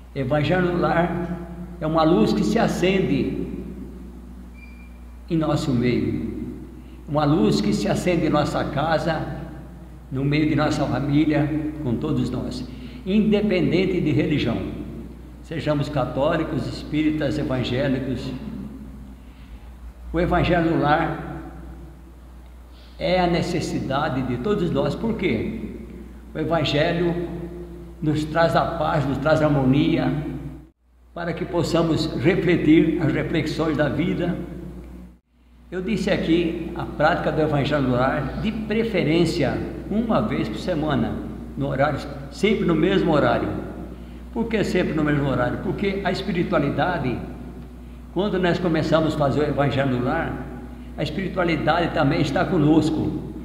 Evangelho no lar é uma luz que se acende em nosso meio, uma luz que se acende em nossa casa, no meio de nossa família, com todos nós, independente de religião, sejamos católicos, espíritas, evangélicos. O Evangelho no lar é a necessidade de todos nós. Por quê? O Evangelho nos traz a paz, nos traz a harmonia, para que possamos refletir as reflexões da vida. Eu disse aqui a prática do Evangelho no lar, de preferência uma vez por semana, no horário, sempre no mesmo horário. Por que sempre no mesmo horário? Porque a espiritualidade, quando nós começamos a fazer o Evangelho no lar, a espiritualidade também está conosco.